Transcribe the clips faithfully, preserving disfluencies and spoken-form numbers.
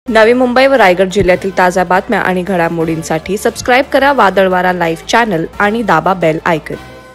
नवी मुंबई व रायगड जिल्ह्यातील ताज्या बातम्या आणि घडामोडींसाठी सबस्क्राइब करा वादळवारा लाईव्ह चॅनल आणि दाबा बेल आयकॉन।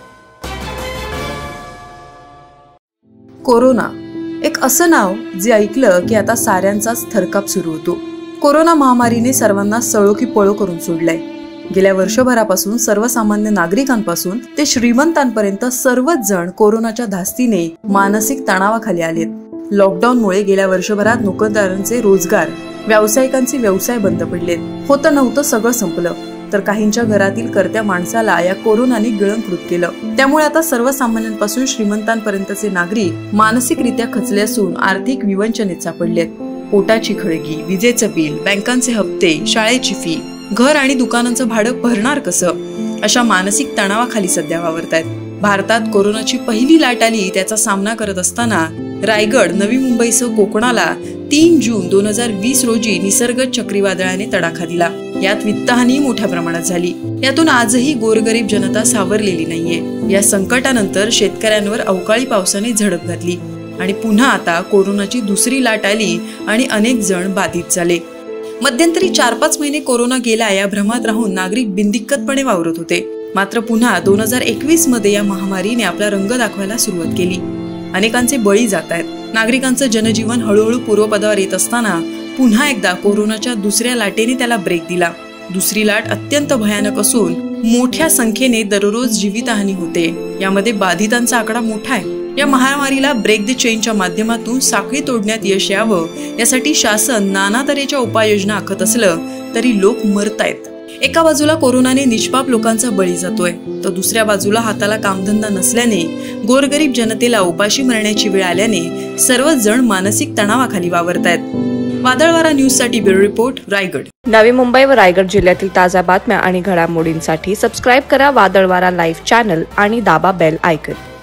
कोरोना एक असं नाव जे ऐकलं की आता साऱ्यांचाच थरकाप सुरू होतो। कोरोना महामारीने सर्वांना सळो की पळो करून सोडलंय। गेल्या वर्षभरापासून सर्वसामान्य नागरिकांपासून ते श्रीमंतांपर्यंत सर्वच जण कोरोनाच्या धास्तीने मानसिक तणावाखाली आलेत। लॉकडाऊनमुळे गेल्या वर्षभरात नोकरदारांचे रोजगार, व्यावसायिकांचे व्यवसाय बंद पडलेत। होतं नव्हतं सगळं संपलं, तर काहींच्या घरातील कर्त्या माणसाला या कोरोनाने गिळंकृत केलं। त्यामुळे आता सर्वसामान्यांपासून श्रीमंतांपर्यंतचे नागरिक मानसिकरित्या खचले असून आर्थिक विवंचनेत सापडलेत। पोटाची खळगी, विजेचं बिल, बँकांचे हप्ते, शाळेची फी, घर आणि दुकानांचं भाडं भरणार कसं, अशा मानसिक तणावाखाली सध्या वावरतायत। भारतात कोरोनाची पहिली लाट आली त्याचा सामना करत असताना रायगड, नवी मुंबईसह कोकणाला तीन जून दोन हजार वीस रोजी निसर्ग चक्रीवादळाने तडाखा दिला। यात वित्तहानी मोठ्या प्रमाणात झाली। यातून आजही गोरगरीब जनता सावरलेली नाहीये। या संकटानंतर शेतकऱ्यांवर अवकाळी पावसाने झडप घातली आणि पुन्हा आता कोरोनाची दुसरी लाट आली आणि अनेक जण बाधित झाले। मध्यंतरी चार पाच महिने कोरोना गेला या भ्रमात राहून नागरिक बिनदिक्कतपणे वावरत होते। मात्र पुन्हा दोन हजार एकवीस मध्ये या महामारीने आपला रंग दाखवायला सुरुवात केली। अनेकांचे बळी जात आहेत। नागरिकांचं जनजीवन हळूहळू पूर्वपदावर येत असताना पुन्हा एकदा कोरोनाच्या दुसऱ्या लाटेने त्याला ब्रेक दिला। दुसरी लाट अत्यंत भयानक असून मोठ्या संख्येने दररोज जीवितहानी होते। यामध्ये बाधितांचा आकडा मोठा आहे। या महामारीला ब्रेक द चेनच्या माध्यमातून साखळी तोडण्यात यश यावं यासाठी शासन नाना तऱ्हेच्या उपाययोजना आखत असलं तरी लोक मरतायत। एका बाजूला कोरोनाने निष्पाप लोकांचा बळी जातोय, तर दुसऱ्या बाजूला हाताला कामधंदा नसल्याने गोरगरीब जनतेला उपाशी मरण्याची वेळ आल्याने सर्वच जण मानसिक तणावाखाली वावरतायत। वादळवारा न्यूज साठी ब्युरो रिपोर्ट, रायगड। नवी मुंबई व रायगड जिल्ह्यातील ताज्या बातम्या आणि घडामोडींसाठी सबस्क्राइब करा वादळवारा लाईव्ह चॅनल आणि दाबा बेल आयकॉन।